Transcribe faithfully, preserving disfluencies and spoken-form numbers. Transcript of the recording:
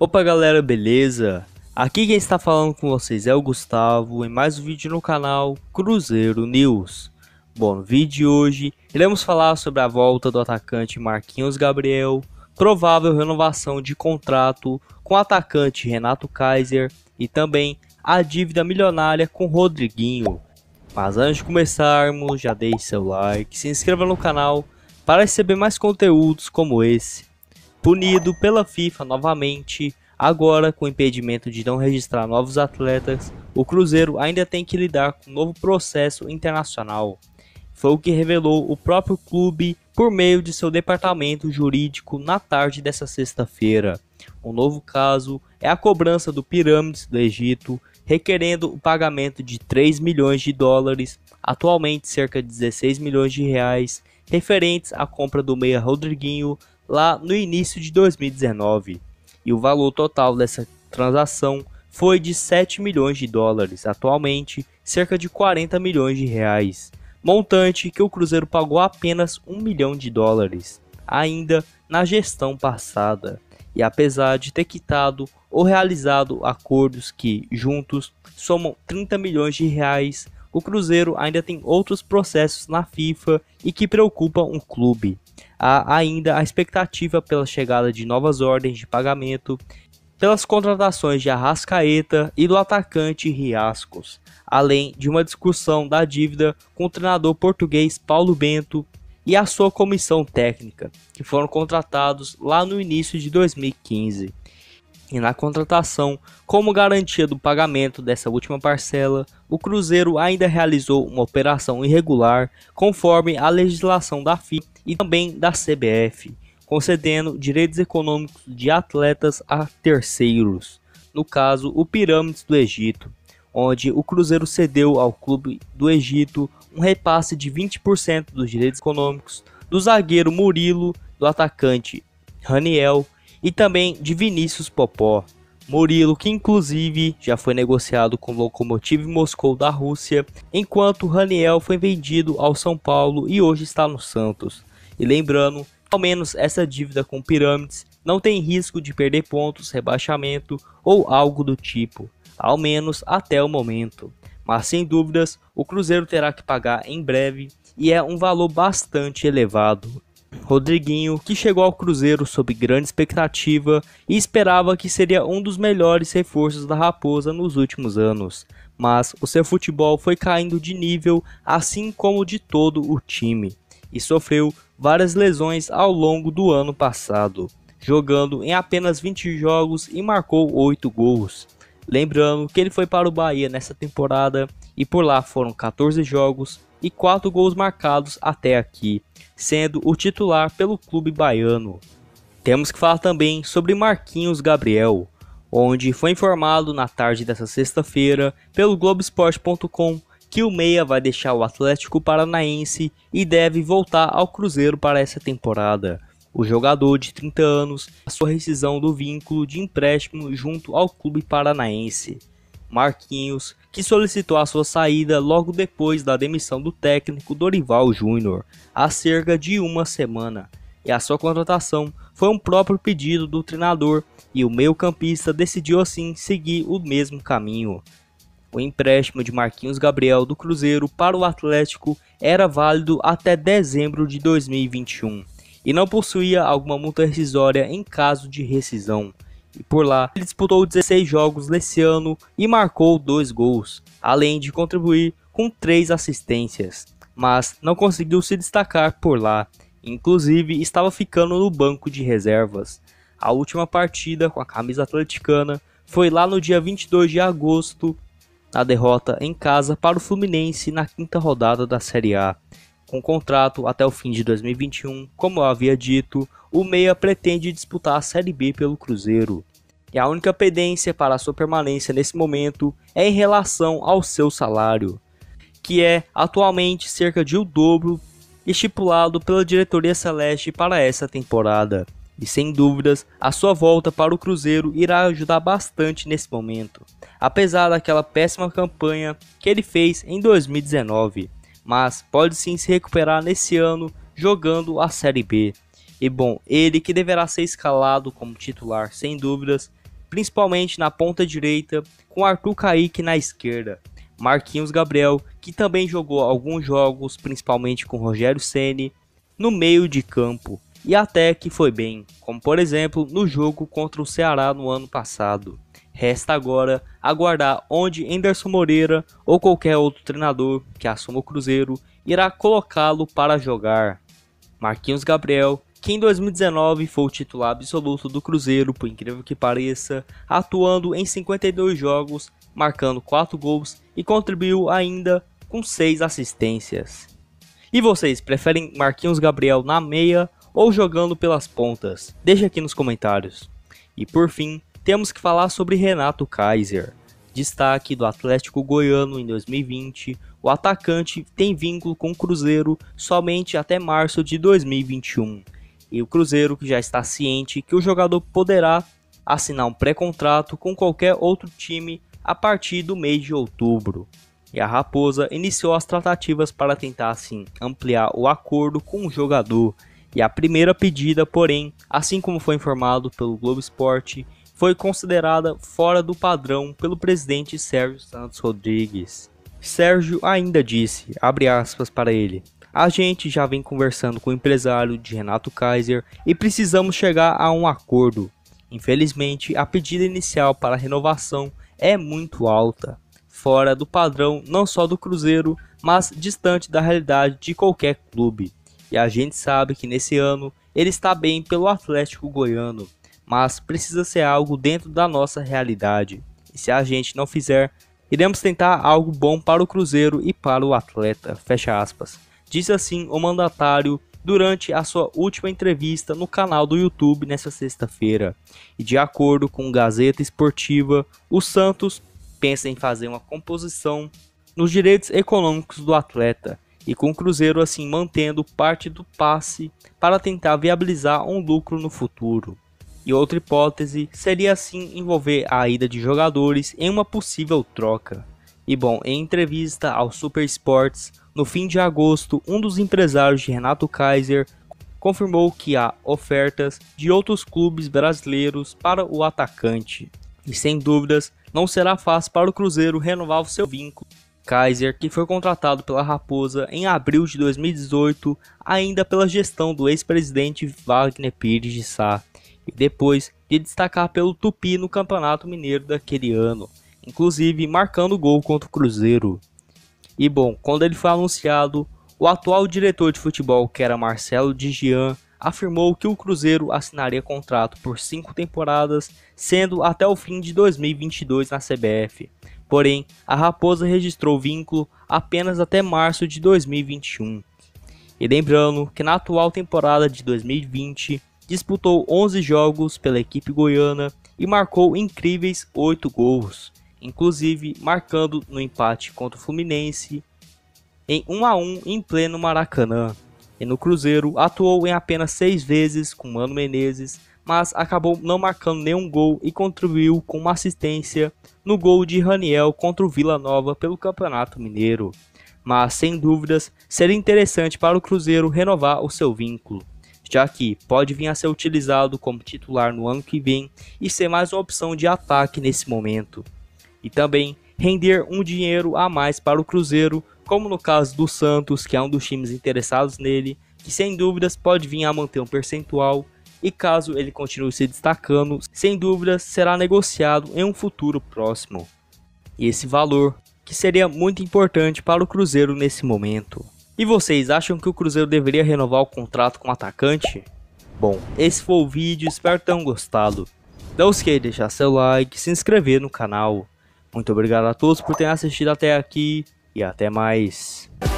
Opa galera, beleza? Aqui quem está falando com vocês é o Gustavo em mais um vídeo no canal Cruzeiro News. Bom, no vídeo de hoje iremos falar sobre a volta do atacante Marquinhos Gabriel, provável renovação de contrato com o atacante Renato Kaiser e também a dívida milionária com Rodriguinho. Mas antes de começarmos, já deixe seu like, se inscreva no canal para receber mais conteúdos como esse. Punido pela FIFA novamente, agora com impedimento de não registrar novos atletas, o Cruzeiro ainda tem que lidar com um novo processo internacional. Foi o que revelou o próprio clube por meio de seu departamento jurídico na tarde dessa sexta-feira. Um novo caso é a cobrança do Pirâmides do Egito, requerendo o pagamento de três milhões de dólares, atualmente cerca de dezesseis milhões de reais, referentes à compra do meia Rodriguinho lá no início de dois mil e dezenove. E o valor total dessa transação foi de sete milhões de dólares, atualmente cerca de quarenta milhões de reais, montante que o Cruzeiro pagou apenas um milhão de dólares, ainda na gestão passada. E apesar de ter quitado ou realizado acordos que, juntos, somam trinta milhões de reais, o Cruzeiro ainda tem outros processos na FIFA e que preocupam o clube. Há ainda a expectativa pela chegada de novas ordens de pagamento, pelas contratações de Arrascaeta e do atacante Riascos, além de uma discussão da dívida com o treinador português Paulo Bento e a sua comissão técnica, que foram contratados lá no início de dois mil e quinze. E na contratação, como garantia do pagamento dessa última parcela, o Cruzeiro ainda realizou uma operação irregular conforme a legislação da FIFA e também da C B F, concedendo direitos econômicos de atletas a terceiros, no caso o Pirâmides do Egito, onde o Cruzeiro cedeu ao clube do Egito um repasse de vinte por cento dos direitos econômicos do zagueiro Murilo, do atacante Raniel e também de Vinícius Popó. Murilo, que inclusive já foi negociado com o Lokomotiv Moscou da Rússia, enquanto Raniel foi vendido ao São Paulo e hoje está no Santos. E lembrando, ao menos essa dívida com Pirâmides não tem risco de perder pontos, rebaixamento ou algo do tipo, ao menos até o momento. Mas sem dúvidas, o Cruzeiro terá que pagar em breve e é um valor bastante elevado. Rodriguinho, que chegou ao Cruzeiro sob grande expectativa e esperava que seria um dos melhores reforços da Raposa nos últimos anos, mas o seu futebol foi caindo de nível, assim como de todo o time, e sofreu várias lesões ao longo do ano passado, jogando em apenas vinte jogos e marcou oito gols. Lembrando que ele foi para o Bahia nessa temporada e por lá foram quatorze jogos e quatro gols marcados até aqui, sendo o titular pelo clube baiano. Temos que falar também sobre Marquinhos Gabriel, onde foi informado na tarde dessa sexta-feira pelo Globoesporte ponto com que o meia vai deixar o Atlético Paranaense e deve voltar ao Cruzeiro para essa temporada. O jogador de trinta anos, a sua rescisão do vínculo de empréstimo junto ao clube paranaense. Marquinhos, que solicitou a sua saída logo depois da demissão do técnico Dorival Júnior, há cerca de uma semana, e a sua contratação foi um próprio pedido do treinador e o meio-campista decidiu assim seguir o mesmo caminho. O empréstimo de Marquinhos Gabriel do Cruzeiro para o Atlético era válido até dezembro de dois mil e vinte e um e não possuía alguma multa rescisória em caso de rescisão. E por lá, ele disputou dezesseis jogos nesse ano e marcou dois gols, além de contribuir com três assistências, mas não conseguiu se destacar por lá, inclusive estava ficando no banco de reservas. A última partida com a camisa atleticana foi lá no dia vinte e dois de agosto, na derrota em casa para o Fluminense na quinta rodada da Série A. Com contrato até o fim de dois mil e vinte e um, como eu havia dito, o meia pretende disputar a Série B pelo Cruzeiro. E a única pendência para a sua permanência nesse momento é em relação ao seu salário, que é atualmente cerca de o dobro estipulado pela diretoria celeste para essa temporada. E sem dúvidas, a sua volta para o Cruzeiro irá ajudar bastante nesse momento, apesar daquela péssima campanha que ele fez em dois mil e dezenove. Mas pode sim se recuperar nesse ano jogando a Série B. E bom, ele que deverá ser escalado como titular sem dúvidas, principalmente na ponta direita, com Arthur Kaique na esquerda. Marquinhos Gabriel, que também jogou alguns jogos, principalmente com Rogério Ceni, no meio de campo, e até que foi bem, como por exemplo no jogo contra o Ceará no ano passado. Resta agora aguardar onde Anderson Moreira ou qualquer outro treinador que assuma o Cruzeiro irá colocá-lo para jogar. Marquinhos Gabriel, que em dois mil e dezenove foi o titular absoluto do Cruzeiro, por incrível que pareça, atuando em cinquenta e dois jogos, marcando quatro gols e contribuiu ainda com seis assistências. E vocês, preferem Marquinhos Gabriel na meia ou jogando pelas pontas? Deixa aqui nos comentários. E por fim, temos que falar sobre Renato Kaiser. Destaque do Atlético Goiano em dois mil e vinte, o atacante tem vínculo com o Cruzeiro somente até março de dois mil e vinte e um. E o Cruzeiro que já está ciente que o jogador poderá assinar um pré-contrato com qualquer outro time a partir do mês de outubro. E a Raposa iniciou as tratativas para tentar assim ampliar o acordo com o jogador. E a primeira pedida, porém, assim como foi informado pelo Globo Esporte, foi considerada fora do padrão pelo presidente Sérgio Santos Rodrigues. Sérgio ainda disse, abre aspas para ele, a gente já vem conversando com o empresário de Renato Kaiser e precisamos chegar a um acordo. Infelizmente, a pedida inicial para a renovação é muito alta, fora do padrão não só do Cruzeiro, mas distante da realidade de qualquer clube. E a gente sabe que nesse ano ele está bem pelo Atlético Goiano, mas precisa ser algo dentro da nossa realidade. E se a gente não fizer, iremos tentar algo bom para o Cruzeiro e para o atleta, fecha aspas. Disse assim o mandatário durante a sua última entrevista no canal do YouTube nesta sexta-feira. E de acordo com Gazeta Esportiva, o Santos pensa em fazer uma composição nos direitos econômicos do atleta, e com o Cruzeiro assim mantendo parte do passe para tentar viabilizar um lucro no futuro. E outra hipótese seria assim envolver a ida de jogadores em uma possível troca. E bom, em entrevista ao Super Sports, no fim de agosto, um dos empresários de Renato Kaiser confirmou que há ofertas de outros clubes brasileiros para o atacante. E sem dúvidas, não será fácil para o Cruzeiro renovar o seu vínculo. Kaiser, que foi contratado pela Raposa em abril de dois mil e dezoito, ainda pela gestão do ex-presidente Wagner Pires de Sá, e depois de destacar pelo Tupi no Campeonato Mineiro daquele ano, inclusive marcando gol contra o Cruzeiro. E bom, quando ele foi anunciado, o atual diretor de futebol, que era Marcelo Digian, afirmou que o Cruzeiro assinaria contrato por cinco temporadas, sendo até o fim de dois mil e vinte e dois na C B F. Porém, a Raposa registrou vínculo apenas até março de dois mil e vinte e um. E lembrando que na atual temporada de dois mil e vinte, disputou onze jogos pela equipe goiana e marcou incríveis oito gols, inclusive marcando no empate contra o Fluminense em um a um em pleno Maracanã. E no Cruzeiro atuou em apenas seis vezes com Mano Menezes, mas acabou não marcando nenhum gol e contribuiu com uma assistência no gol de Raniel contra o Vila Nova pelo Campeonato Mineiro. Mas sem dúvidas seria interessante para o Cruzeiro renovar o seu vínculo, já que pode vir a ser utilizado como titular no ano que vem e ser mais uma opção de ataque nesse momento. E também render um dinheiro a mais para o Cruzeiro, como no caso do Santos, que é um dos times interessados nele, que sem dúvidas pode vir a manter um percentual, e caso ele continue se destacando, sem dúvidas será negociado em um futuro próximo. E esse valor que seria muito importante para o Cruzeiro nesse momento. E vocês acham que o Cruzeiro deveria renovar o contrato com o atacante? Bom, esse foi o vídeo, espero que tenham gostado. Não esqueça de deixar seu like e se inscrever no canal. Muito obrigado a todos por terem assistido até aqui e até mais.